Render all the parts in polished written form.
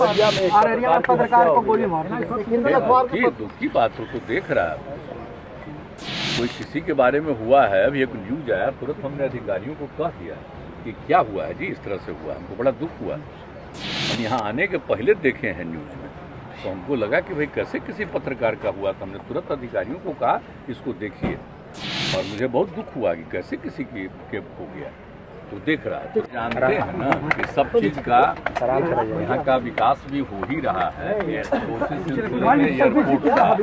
पत्रकार को गोली मारना दुख की बात हो तो देख रहा है। कोई किसी के बारे में हुआ है, अभी एक न्यूज आया, तुरंत हमने अधिकारियों को कह दिया कि क्या हुआ है जी, इस तरह से हुआ, हमको बड़ा दुख हुआ। हम यहाँ आने के पहले देखे हैं न्यूज में, तो हमको लगा कि भाई कैसे किसी पत्रकार का हुआ, तो हमने तुरंत अधिकारियों को कहा इसको देखिए, और मुझे बहुत दुख हुआ कि कैसे किसी की हो गया। तो देख रहा है, तो जानते हैं ना कि सब चीज का यहाँ का विकास भी हो ही रहा है। एयरपोर्ट का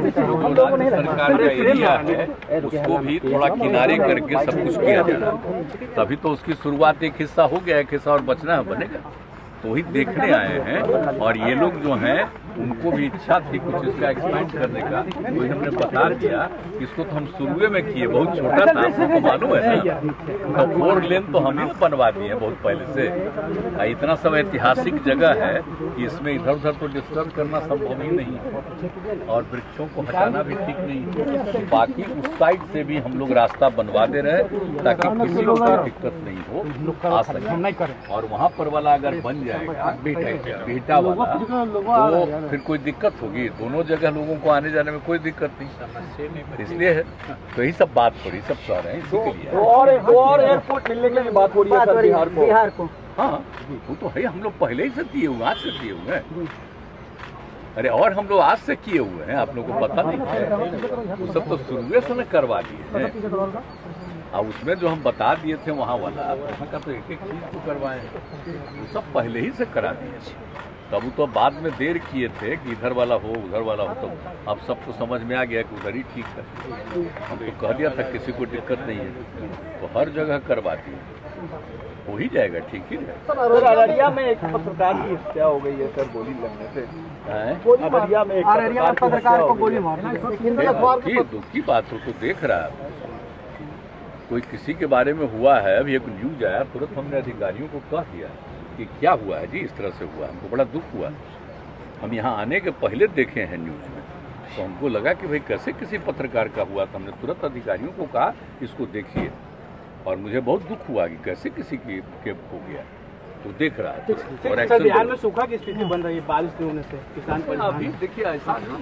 सरकार का एरिया है, उसको भी थोड़ा किनारे करके सब कुछ किया जा रहा है। तभी तो उसकी शुरुआत एक हिस्सा हो गया, एक हिस्सा और बचना है, बनेगा। तो वही देखने आए हैं, और ये लोग जो हैं उनको भी इच्छा थी कुछ इसका एक्सपेंड करने का, तो हमने बता दिया कि इसको तो हम शुरू में किए, बहुत छोटा था, आपको मालूम है ना, तो 4 लेन तो हम ही बनवा दिए हैं बहुत पहले से। इतना सब ऐतिहासिक जगह है कि इसमें इधर उधर तो डिस्टर्ब करना संभव ही नहीं है, और वृक्षों को हटाना भी ठीक नहीं है। बाकी उस साइड से भी हम लोग रास्ता बनवा दे रहे हैं ताकि किसी को कोई दिक्कत नहीं हो, आ सके। और वहाँ पर वाला अगर बन जाएगा बिहटा वाला, तो फिर कोई दिक्कत होगी, दोनों जगह लोगों को आने जाने में कोई दिक्कत नहीं, इसलिए है। तो यही सब बात हो रही, सब कह रहे हैं इसी के लिए। और एयरपोर्ट मिलने के लिए बात हो रही है सर, बिहार को। हाँ, वो तो है, हम लोग पहले ही से किए हुए, आज से किए हुए हैं। अरे और हम लोग आज से किए हुए हैं, आप लोगों को पता नहीं है, वो सब तो शुरू से करवा दिए हैं। अब उसमें जो हम बता दिए थे वहाँ वाला, वहाँ का तो एक एक चीज को करवाए, वो सब पहले ही से करा दिए। तब तो बाद में देर किए थे कि इधर वाला हो उधर वाला हो, तो अब सबको समझ में आ गया कि उधर ही ठीक है। हम तो कह दिया था किसी को दिक्कत नहीं है, तो हर जगह करवा दिए, हो ही जाएगा, ठीक ही है। सर अररिया में एक पत्रकार की हत्या हो गई है सर, गोली लगने से। अररिया में एक पत्रकार को गोली मारना दुख की बात हो तो देख रहा है। कोई किसी के बारे में हुआ है, अभी एक न्यूज आया, तुरंत हमने अधिकारियों को कह दिया कि क्या हुआ है जी, इस तरह से हुआ, हमको बड़ा दुख हुआ। हम यहाँ आने के पहले देखे हैं न्यूज में, तो हमको लगा कि भाई कैसे किसी पत्रकार का हुआ, तो हमने तुरंत अधिकारियों को कहा इसको देखिए, और मुझे बहुत दुख हुआ कि कैसे किसी की हो गया। तो देख रहा है। और बिहार में सूखा की स्थिति बन रही है बारिश नहीं होने से, किसान पर अभी देखिए ऐसा नहीं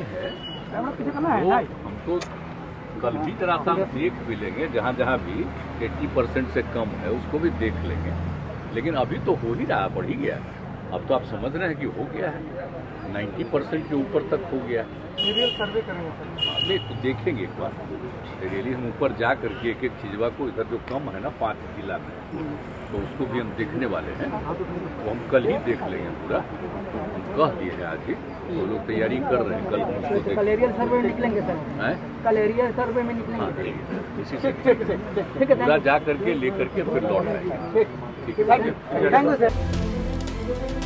है, हम तो कल भी जरा सा देख भी लेंगे, जहाँ जहाँ भी 80% से कम है उसको भी देख लेंगे, लेकिन अभी तो हो ही रहा, बढ़ ही गया। अब तो आप समझ रहे हैं कि हो गया है, 90% के ऊपर तक हो गया। एरियल सर्वे करेंगे नहीं तो देखेंगे एक बार, रियली हम ऊपर जा करके एक एक चीजवा को, इधर जो कम है ना 5 जिला में, तो उसको भी हम देखने वाले हैं, तो हम कल ही देख लेंगे पूरा। हम कह दिए हैं आज ही, वो लोग तैयारी कर रहे हैं, कल हम उसको कल एरियल सर्वे में निकलेंगे सर, कल एरियल सर्वे में निकलेंगे, इसी से पूरा जा करके ले करके फिर लौट आएंगे। Thank you sir.